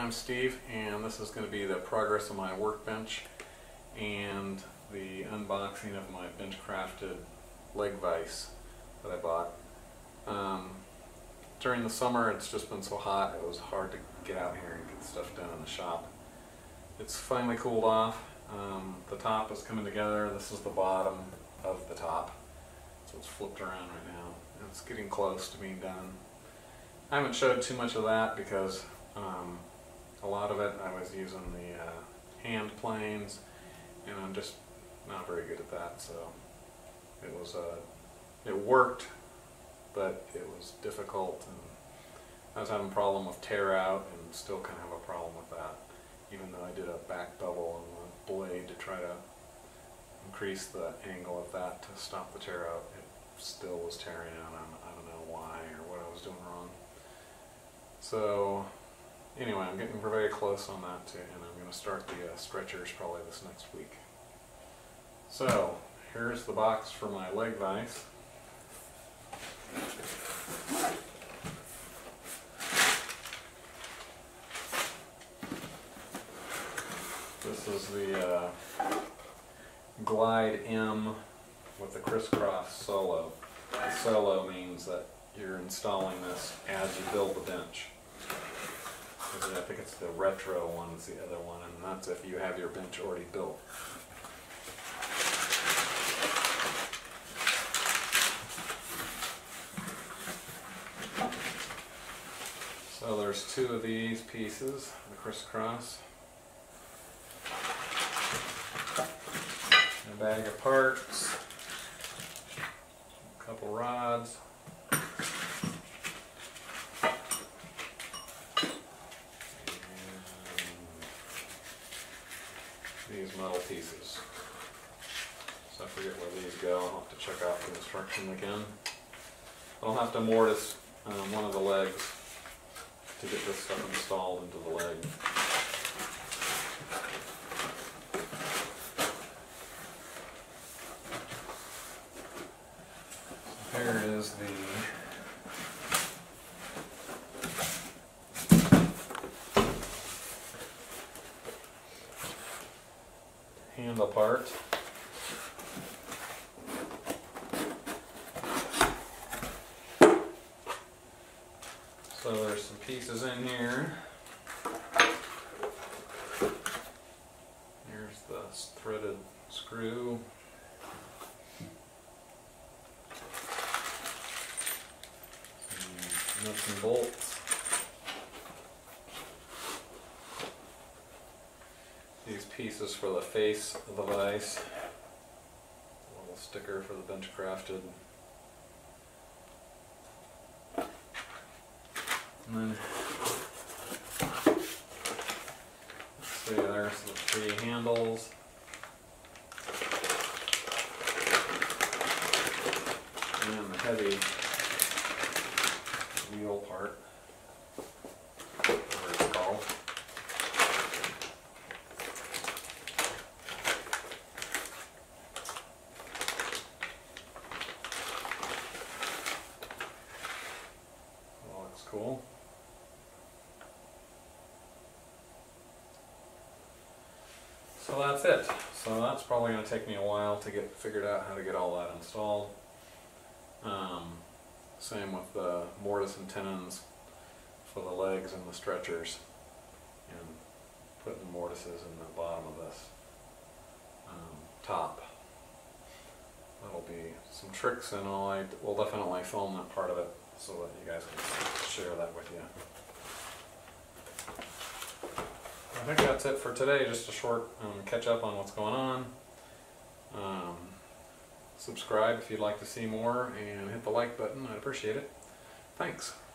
I'm Steve, and this is going to be the progress of my workbench and the unboxing of my bench crafted leg vise that I bought. During the summer it's just been so hot it was hard to get out here and get stuff done in the shop. It's finally cooled off. The top is coming together. This is the bottom of the top, so it's flipped around right now and it's getting close to being done. I haven't showed too much of that because a lot of it I was using the hand planes, and I'm just not very good at that. So it worked, but it was difficult, and I was having a problem with tear out, and still kind of have a problem with that. Even though I did a back bevel on the blade to try to increase the angle of that to stop the tear out, it still was tearing out. I don't know why or what I was doing wrong. So anyway, I'm getting very close on that too, and I'm going to start the stretchers probably this next week. So here's the box for my leg vise. This is the Glide M with the crisscross solo. The solo means that you're installing this as you build the bench. I think it's the retro one is the other one, and that's if you have your bench already built. So there's two of these pieces, the crisscross. A bag of parts, a couple rods, these metal pieces. So I forget where these go. I'll have to check out the instruction again. I'll have to mortise one of the legs to get this stuff installed into the leg. So here is the handle part. So there's some pieces in here. Here's the threaded screw. Some nuts and bolts. These pieces for the face of the vise. A little sticker for the bench crafted. And then, let's see, there's the three handles. And then the heavy wheel part, whatever it's called. That looks cool. So that's it. So that's probably going to take me a while to get figured out how to get all that installed. Same with the mortise and tenons for the legs and the stretchers, and putting mortises in the bottom of this top. That'll be some tricks, and we'll definitely film that part of it so that you guys can share that with you. I think that's it for today, just a short catch up on what's going on. Subscribe if you'd like to see more, and hit the like button. I'd appreciate it. Thanks.